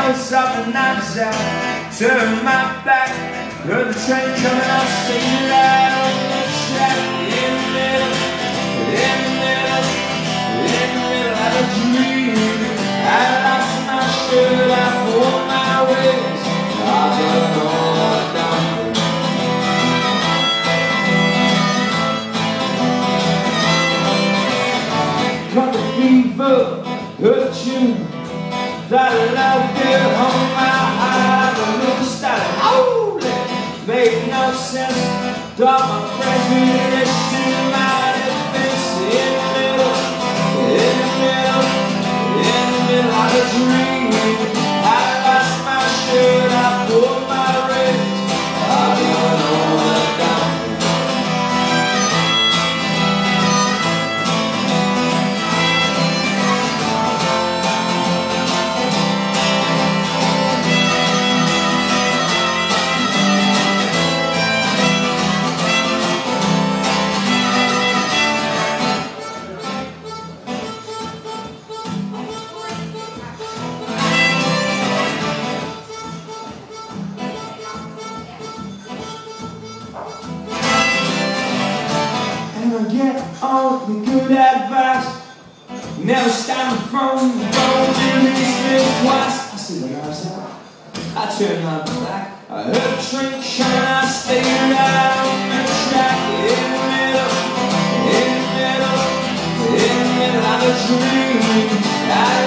windows up and knobs out, turn my back, heard the train coming, I'll stay right on the track. In the middle, in the middle, in the middle of a dream. I lost my shirt, I pulled my waist, I got all down. Got the fever, heard the tune, thought I loved it on my heart. The little started howling, made no sense. Thought my friends really listened to my defense. In the middle, in the middle, in the middle of a dream. I lost my shirt, I pulled my wrist, I got all that down. Get all the good advice, never stop me from going in this twice. I see the guys out, I turned my back, I heard a train coming, I stayed right on the track. In the middle, in the middle, in the middle of a dream.